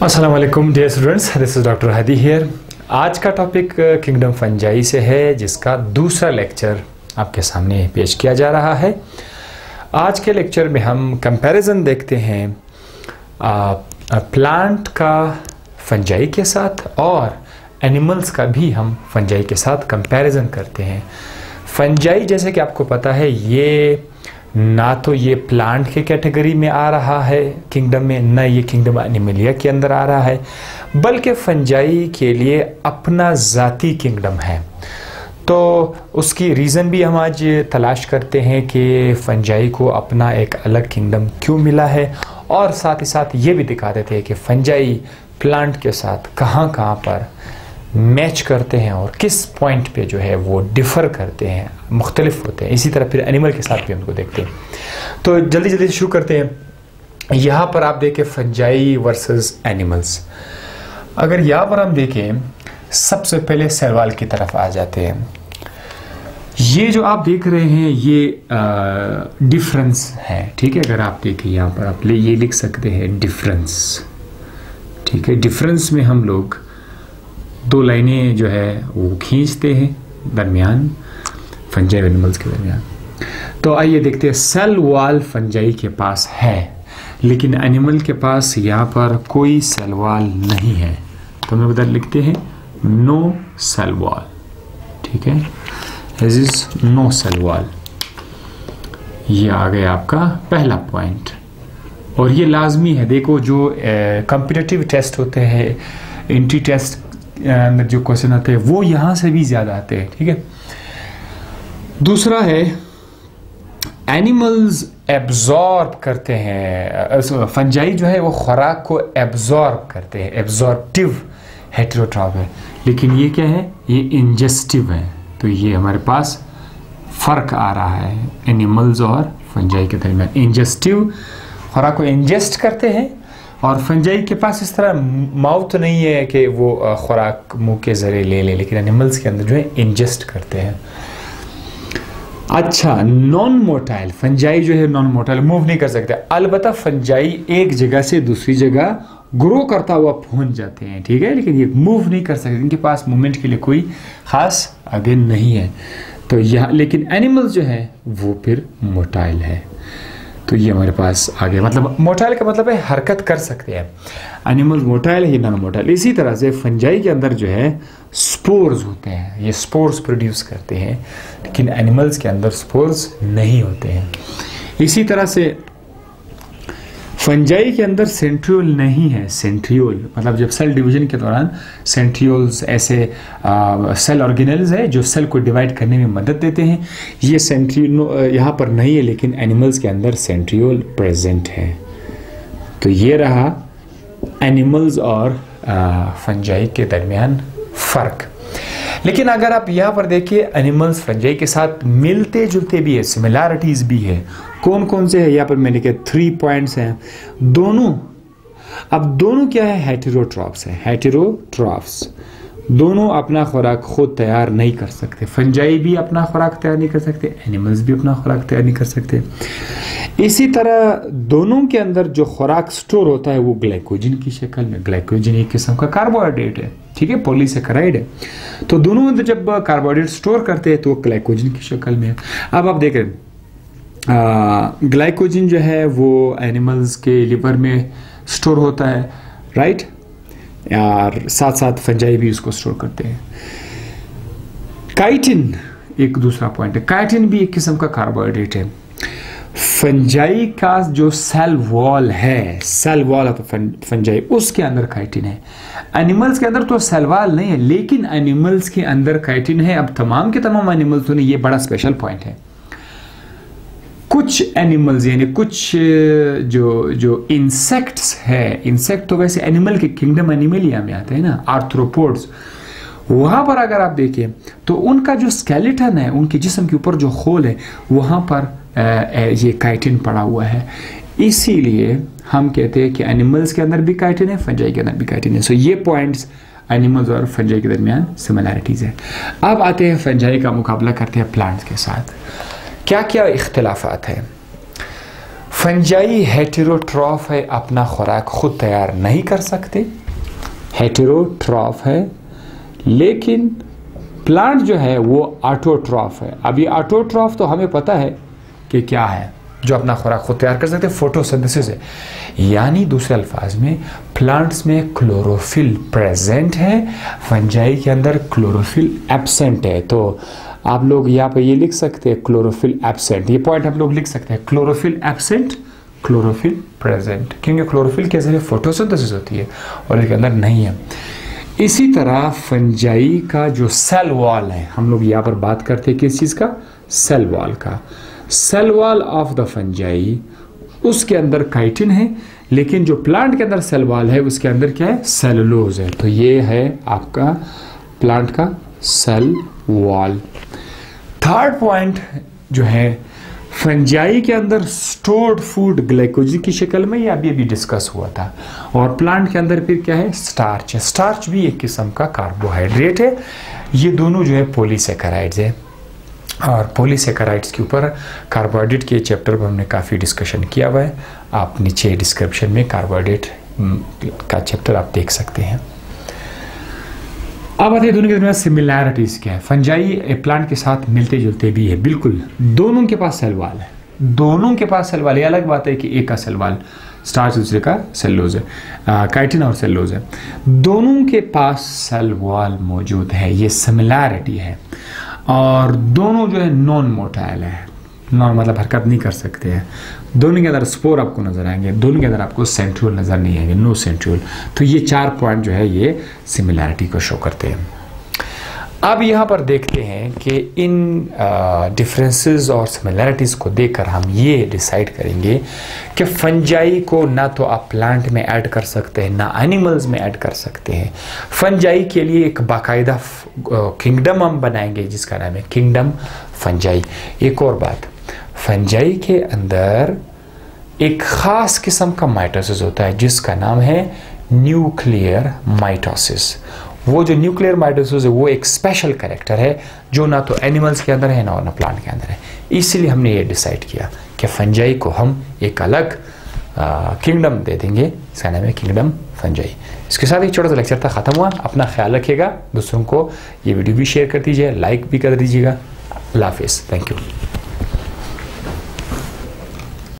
अस्सलाम वालेकुम dear students, this is doctor Hadi here. आज का टॉपिक किंगडम फंजाई से है, जिसका दूसरा लेक्चर आपके सामने पेश किया जा रहा है। आज के लेक्चर में हम कंपैरिजन देखते हैं प्लांट का फंजाई के साथ और एनिमल्स का भी हम फंजाई के साथ कंपैरिजन करते हैं। फंजाई जैसे कि आपको पता है, ये ना तो ये प्लांट के कैटेगरी में आ रहा है किंगडम में, ना ये किंगडम एनिमलिया के अंदर आ रहा है, बल्कि फंजाई के लिए अपना ज़ाती किंगडम है। तो उसकी रीज़न भी हम आज तलाश करते हैं कि फंजाई को अपना एक अलग किंगडम क्यों मिला है, और साथ ही साथ ये भी दिखा देते हैं कि फंजाई प्लांट के साथ कहाँ कहाँ पर मैच करते हैं और किस पॉइंट पे जो है वो डिफ़र करते हैं, मुख्तलिफ होते हैं। इसी तरह फिर एनिमल के साथ भी हमको देखते हैं। तो जल्दी जल्दी शुरू करते हैं। यहाँ पर आप देखें फंजाई वर्सेस एनिमल्स। अगर यहाँ पर हम देखें, सबसे पहले सवाल की तरफ आ जाते हैं। ये जो आप देख रहे हैं ये डिफरेंस है, ठीक है। अगर आप देखें यहाँ पर आप ये लिख सकते हैं डिफरेंस, ठीक है। डिफरेंस में हम लोग दो लाइनें जो है वो खींचते हैं दरमियान, फंजाई एनिमल्स के दरमियान। तो आइए देखते हैं। सेल वॉल फंजाई के पास है, लेकिन एनिमल के पास यहाँ पर कोई सेल वॉल नहीं है। तो हम उधर लिखते हैं नो सेल वॉल, ठीक है। This is no cell wall. ये आ गया आपका पहला पॉइंट, और ये लाजमी है। देखो, जो कॉम्पिटिटिव टेस्ट होते हैं, एंट्री टेस्ट अंदर जो क्वेश्चन आते हैं वो यहाँ से भी ज़्यादा आते हैं, ठीक है। दूसरा है एनिमल्स एब्जॉर्ब करते हैं, फंजाई जो है वो खुराक को एब्जॉर्ब करते हैं, एब्जॉर्प्टिव हेटेरोट्रॉफ है, लेकिन ये क्या है, ये इंजेस्टिव है। तो ये हमारे पास फ़र्क आ रहा है एनिमल्स और फंजाई के दरमियान। इंजेस्टिव खुराक को इंजेस्ट करते हैं, और फंजाई के पास इस तरह माउथ नहीं है कि वो खुराक मुंह के ज़रिए ले ले, लेकिन एनिमल्स के अंदर जो है इंजेस्ट करते हैं। अच्छा, नॉन मोटाइल फंजाई जो है नॉन मोटाइल, मूव नहीं कर सकते। अलबत्ता फंजाई एक जगह से दूसरी जगह ग्रो करता हुआ पहुंच जाते हैं, ठीक है, लेकिन ये मूव नहीं कर सकते। इनके पास मूवमेंट के लिए कोई खास आगे नहीं है। तो यहाँ लेकिन एनिमल्स जो है वो फिर मोटाइल है। तो ये हमारे पास आ गया, मतलब मोटाइल का मतलब है हरकत कर सकते हैं। एनिमल्स मोटाइल है, ये नॉन मोटाइल। इसी तरह से फंजाई के अंदर जो है स्पोर्स होते हैं, ये स्पोर्स प्रोड्यूस करते हैं, लेकिन एनिमल्स के अंदर स्पोर्स नहीं होते हैं। इसी तरह से फंजाई के अंदर सेंट्रियोल नहीं है। सेंट्रियोल मतलब जब सेल डिवीजन के दौरान सेंट्रियोल्स ऐसे सेल ऑर्गेनेल्स है जो सेल को डिवाइड करने में मदद देते हैं। ये सेंट्रियोल यहाँ पर नहीं है, लेकिन एनिमल्स के अंदर सेंट्रियोल प्रेजेंट है। तो ये रहा एनिमल्स और फंजाई के दरमियान फ़र्क। लेकिन अगर आप यहाँ पर देखिए, एनिमल्स फंजाई के साथ मिलते जुलते भी है, सिमिलैरिटीज़ भी है। कौन कौन से है यहाँ पर मैंने कहा 3 पॉइंट्स हैं। दोनों, अब दोनों क्या है, हेटेरोट्रॉफ्स है। हेटेरोट्रॉफ्स दोनों अपना खुराक खुद तैयार नहीं कर सकते। फंजाई भी अपना खुराक तैयार नहीं कर सकते, एनिमल्स भी अपना खुराक तैयार नहीं कर सकते। इसी तरह दोनों के अंदर जो खुराक स्टोर होता है वो ग्लाइकोजन की शक्ल में। ग्लाइकोजन एक किस्म का कार्बोहाइड्रेट है, ठीक है, पॉलीसेकेराइड है। तो दोनों जब कार्बोहाइड्रेट स्टोर करते हैं तो ग्लाइकोजन की शक्ल में है। अब आप देख रहे हैं ग्लाइकोजन जो है वो एनिमल्स के लिवर में स्टोर होता है, राइट, और साथ साथ फंजाई भी उसको स्टोर करते हैं। काइटिन एक दूसरा पॉइंट है। काइटिन भी एक किस्म का कार्बोहाइड्रेट है। फंजाई का जो सेल वॉल है, सेल वॉल ऑफ फंजाई, उसके अंदर काइटिन है। एनिमल्स के अंदर तो सेल वॉल नहीं है, लेकिन एनिमल्स के अंदर काइटिन है। अब तमाम के तमाम एनिमल्स में ये बड़ा स्पेशल पॉइंट है। कुछ एनिमल्स यानी कुछ जो इंसेक्ट्स है, इंसेक्ट तो वैसे एनिमल के किंगडम एनिमलिया में आते हैं ना, आर्थ्रोपोड्स, वहां पर अगर आप देखें तो उनका जो स्केलेटन है, उनके जिस्म के ऊपर जो खोल है, वहां पर ये काइटिन पड़ा हुआ है। इसीलिए हम कहते हैं कि एनिमल्स के अंदर भी काइटिन है, फंजाई के अंदर भी काइटिन है। सो ये पॉइंट्स एनिमल्स और फंजाई के दरमियान सिमिलैरिटीज है। अब आते हैं फंजाई का मुकाबला करते हैं प्लांट्स के साथ। क्या क्या इख्तिलाफात है। फंजाई हेटेरोट्रॉफ है, अपना खुराक खुद तैयार नहीं कर सकते, हेटेरोट्रॉफ है। लेकिन प्लांट जो है वो ऑटोट्रॉफ है। अब ये ऑटोट्रॉफ तो हमें पता है कि क्या है, जो अपना खुराक खुद तैयार कर सकते हैं, फोटोसिंथेसिस है। यानी दूसरे अल्फाज में प्लांट्स में क्लोरोफिल प्रेजेंट है, फंजाई के अंदर क्लोरोफिल एब्सेंट है। तो आप लोग यहाँ पे ये लिख सकते हैं क्लोरोफिल एब्सेंट, ये पॉइंट हम लोग लिख सकते हैं, क्लोरोफिल एब्सेंट, क्लोरोफिल प्रेजेंट, क्योंकि क्लोरोफिल के जरिए फोटोसिंथेसिस होती है और इसके अंदर नहीं है। इसी तरह फंजाई का जो सेल वॉल है, हम लोग यहाँ पर बात करते हैं किस चीज़ का, सेल वॉल का। Cell wall of the fungi, उसके अंदर काइटिन है, लेकिन जो प्लांट के अंदर सेल वॉल है उसके अंदर क्या है, सेलुलोज है। तो ये है आपका प्लांट का सेल वॉल। थर्ड पॉइंट जो है, फंजाई के अंदर स्टोर्ड फूड ग्लाइकोजन की शक्ल में, ये अभी डिस्कस हुआ था। और प्लांट के अंदर फिर क्या है, स्टार्च है। स्टार्च भी एक किस्म का कार्बोहाइड्रेट है। ये दोनों जो है पॉलीसेकेराइड्स है। और पॉलीसेकेराइड्स के ऊपर कार्बोहाइड्रेट के चैप्टर पर हमने काफ़ी डिस्कशन किया हुआ है। आप नीचे डिस्क्रिप्शन में कार्बोहाइड्रेट का चैप्टर आप देख सकते हैं। अब आते हैं दोनों के दरमियान सिमिलैरिटीज क्या है। फंजाई प्लांट के साथ मिलते जुलते भी है, बिल्कुल। दोनों के पास सेल वॉल है, दोनों के पास सेल वॉल। ये अलग बात है कि एक का सेल वॉल स्टार्च, दूसरे का सेलुलोज है, काइटिन और सेलुलोज है। दोनों के पास सेल वॉल मौजूद है, ये सिमिलैरिटी है। और दोनों जो है नॉन मोटाइल है, नॉन मतलब हरकत नहीं कर सकते हैं। दोनों के अंदर स्पोर आपको नजर आएंगे, दोनों के अंदर आपको सेंट्रियोल नजर नहीं आएंगे, नो सेंट्रियोल। तो ये 4 पॉइंट जो है ये सिमिलैरिटी को शो करते हैं। अब यहाँ पर देखते हैं कि इन डिफरेंसेस और सिमिलैरिटीज़ को देखकर हम ये डिसाइड करेंगे कि फंजाई को ना तो आप प्लांट में ऐड कर सकते हैं, ना एनिमल्स में ऐड कर सकते हैं। फंजाई के लिए एक बाकायदा किंगडम हम बनाएंगे जिसका नाम है किंगडम फंजाई। एक और बात, फंजाई के अंदर एक ख़ास किस्म का माइटोसिस होता है जिसका नाम है न्यूक्लियर माइटोसिस। वो जो न्यूक्लियर माइटोसिस है वो एक स्पेशल कैरेक्टर है जो ना तो एनिमल्स के अंदर है ना प्लांट के अंदर है। इसलिए हमने ये डिसाइड किया कि फंजाई को हम एक अलग किंगडम दे देंगे, इसका नाम है किंगडम फंजाई। इसके साथ ही छोटा सा लेक्चर था ख़त्म हुआ। अपना ख्याल रखिएगा, दूसरों को ये वीडियो भी शेयर कर दीजिए, लाइक भी कर दीजिएगा। अल्लाह हाफिज़, थैंक यू।